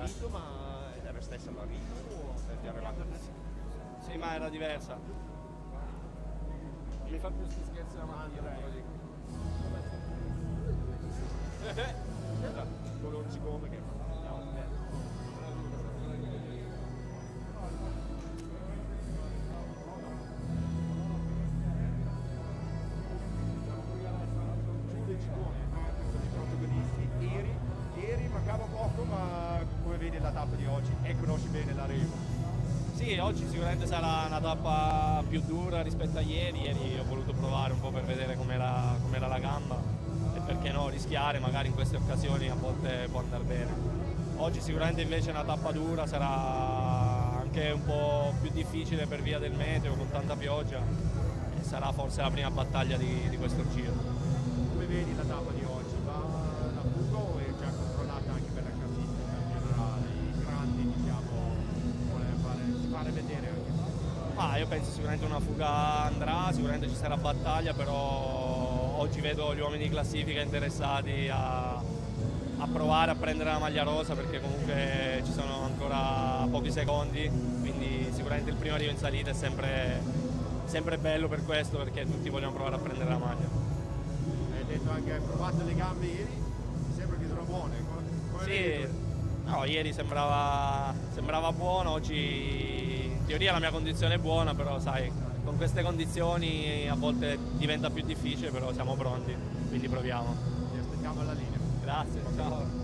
vinto, ma era stessa l'arrivo o è arrivato? Sì, ma era diversa. Mi fa più sti scherzi la mattina, te lo dico. Solo un secondo che ieri mancava poco, ma come vedi la tappa di oggi e conosci bene l'arrivo. Sì, oggi sicuramente sarà una tappa più dura rispetto a ieri. Ieri ho voluto provare un po' per vedere com'era la gamba e perché no, rischiare, magari in queste occasioni a volte può andare bene. Oggi sicuramente invece è una tappa dura, sarà anche un po' più difficile per via del meteo, con tanta pioggia, e sarà forse la prima battaglia di questo giro. Come vedi la tappa di oggi? Va la fuga o è già controllata anche per la classifica in generale? I grandi, diciamo, fare vedere anche. Io penso sicuramente una fuga andrà, sicuramente ci sarà battaglia, però oggi vedo gli uomini di classifica interessati a provare a prendere la maglia rosa, perché comunque ci sono ancora pochi secondi, quindi sicuramente il primo arrivo in salita è sempre bello per questo, perché tutti vogliono provare a prendere la maglia. Hai detto anche hai provato le gambe ieri, mi sembra che sono buone. Sì, no, ieri sembrava buono, oggi in teoria la mia condizione è buona, però sai, con queste condizioni a volte diventa più difficile, però siamo pronti, quindi proviamo. Ti aspettiamo alla linea. Grazie, ciao.